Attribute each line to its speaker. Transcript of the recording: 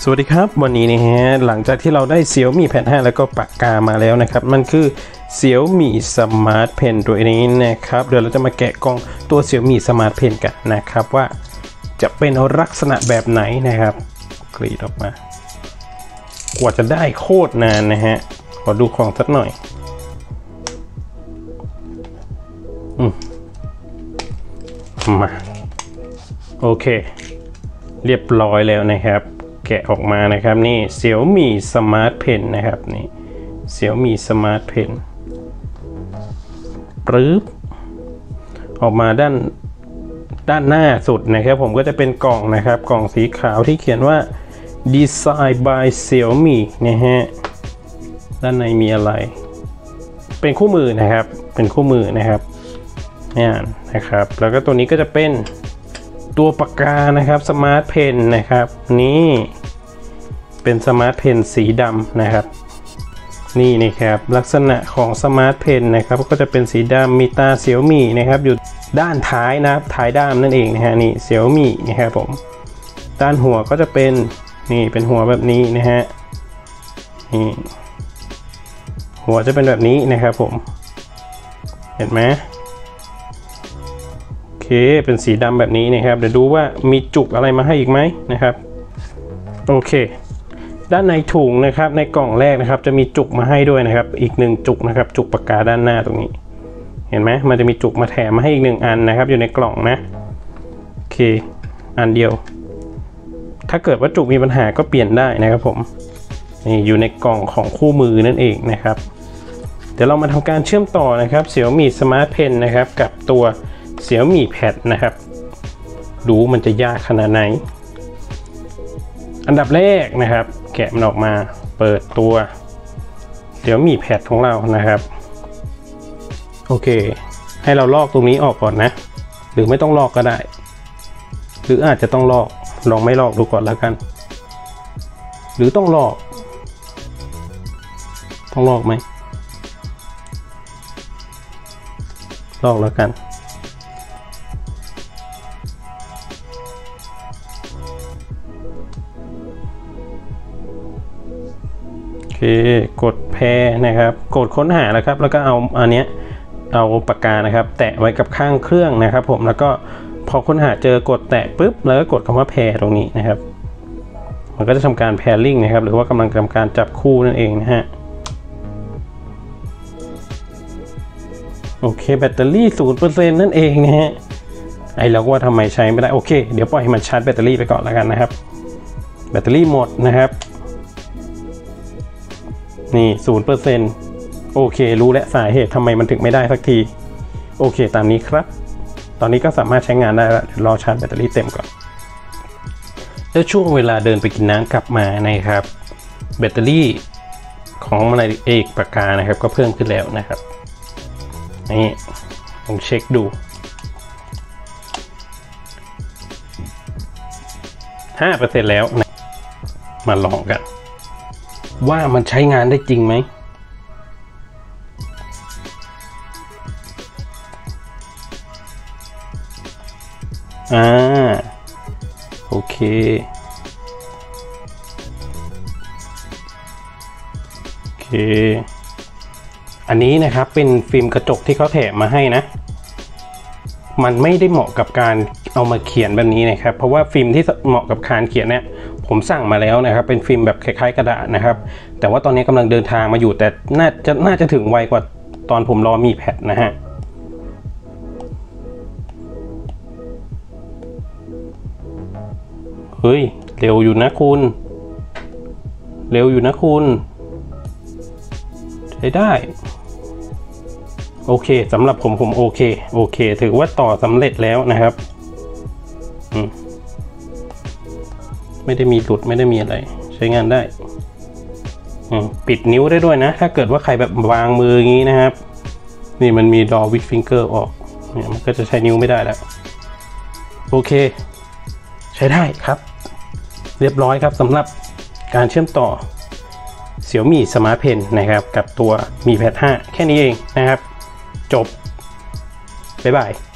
Speaker 1: สวัสดีครับวันนี้นะฮะหลังจากที่เราได้ Xiaomi Pad 5แล้วก็ปากกามาแล้วนะครับมันคือ Xiaomi Smart Pen ตัวนี้นะครับเดี๋ยวเราจะมาแกะกล่องตัว Xiaomi Smart Pen กันนะครับว่าจะเป็นลักษณะแบบไหนนะครับกรีดออกมากว่าจะได้โคตรนานนะฮะขอดูของสักหน่อยมาโอเคเรียบร้อยแล้วนะครับแกะออกมานะครับนี่ Xiaomi Smart Pen นะครับนี่ Xiaomi Smart Pen ปึ๊บออกมาด้านหน้าสุดนะครับผมก็จะเป็นกล่องนะครับกล่องสีขาวที่เขียนว่า Design by Xiaomi นะฮะด้านในมีอะไรเป็นคู่มือนะครับเป็นคู่มือนะครับนี่นะครับแล้วก็ตัวนี้ก็จะเป็นตัวปากกานะครับ Smart Pen นะครับนี่เป็น Smart Pen สีดำนะครับนี่นะครับลักษณะของ Smart Pen นะครับก็จะเป็นสีดำมีตา Xiaomi นะครับอยู่ด้านท้ายนะครับท้ายด้ามนั่นเองนะฮะนี่ Xiaomi นะครับผมด้านหัวก็จะเป็นนี่เป็นหัวแบบนี้นะฮะนี่หัวจะเป็นแบบนี้นะครับผมเห็นไหมโอเคเป็นสีดำแบบนี้นะครับเดี๋ยวดูว่ามีจุกอะไรมาให้อีกไหมนะครับโอเคด้านในถุงนะครับในกล่องแรกนะครับจะมีจุกมาให้ด้วยนะครับอีก1จุกนะครับจุกปากกาด้านหน้าตรงนี้เห็นไหมมันจะมีจุกมาแถมมาให้อีก1อันนะครับอยู่ในกล่องนะโอเคอันเดียวถ้าเกิดว่าจุกมีปัญหาก็เปลี่ยนได้นะครับผมนี่อยู่ในกล่องของคู่มือนั่นเองนะครับเดี๋ยวเรามาทำการเชื่อมต่อนะครับ Xiaomi Smart Pen นะครับกับตัว Xiaomi Pad นะครับดูมันจะยากขนาดไหนอันดับแรกนะครับแกะมันออกมาเปิดตัว Xiaomi Pad ของเรานะครับโอเคให้เราลอกตรงนี้ออกก่อนนะหรือไม่ต้องลอกก็ได้หรืออาจจะต้องลอกลองไม่ลอกดูก่อนแล้วกันหรือต้องลอกไหมลอกแล้วกันโอเคกดแพรนะครับกดค้นหาแล้วครับแล้วก็เอาอันเนี้ยเอาปากกานะครับแตะไว้กับข้างเครื่องนะครับผมแล้วก็พอค้นหาเจอกดแตะปุ๊บแล้วก็กดคำว่าแพรตรงนี้นะครับมันก็จะทำการแพรลิงนะครับหรือว่ากำลังทำการจับคู่นั่นเองนะฮะโอเคแบตเตอรี่ 0% นั่นเองนะฮะเราก็ว่าทำไมใช้ไม่ได้โอเคเดี๋ยวปล่อยให้มันชาร์จแบตเตอรี่ไปก่อนแล้วกันนะครับแบตเตอรี่หมดนะครับนี่ 0% โอเครู้และสาเหตุทำไมมันถึงไม่ได้สักทีโอเคตามนี้ครับตอนนี้ก็สามารถใช้งานได้แล้วเดี๋ยวรอชาร์จแบตเตอรี่เต็มก่อนแล้วช่วงเวลาเดินไปกินน้ำกลับมานะครับแบตเตอรี่ของมันเอกปากกานะครับก็เพิ่มขึ้นแล้วนะครับนี่ลองเช็คดู 5% แล้วนะมาลองกันว่ามันใช้งานได้จริงไหมโอเคอันนี้นะครับเป็นฟิล์มกระจกที่เขาแถมมาให้นะมันไม่ได้เหมาะกับการเอามาเขียนแบบนี้นะครับเพราะว่าฟิล์มที่เหมาะกับการเขียนเนี่ยผมสั่งมาแล้วนะครับเป็นฟิล์มแบบคล้ายๆกระดาษนะครับแต่ว่าตอนนี้กำลังเดินทางมาอยู่แต่น่าจะถึงไวกว่าตอนผมรอมีแพดนะฮะเฮ้ยเร็วอยู่นะคุณใช้ได้โอเคสำหรับผมโอเคถือว่าต่อสำเร็จแล้วนะครับไม่ได้มีหลุดไม่ได้มีอะไรใช้งานได้ปิดนิ้วได้ด้วยนะถ้าเกิดว่าใครแบบวางมืออย่างนี้นะครับนี่มันมีดอวิดฟิงเกอร์ออกเนี่ยมันก็จะใช้นิ้วไม่ได้แล้วโอเคใช้ได้ครับเรียบร้อยครับสำหรับการเชื่อมต่อ Xiaomi Smart Pen นะครับกับตัวMi Pad 5แค่นี้เองนะครับจบบ๊ายบาย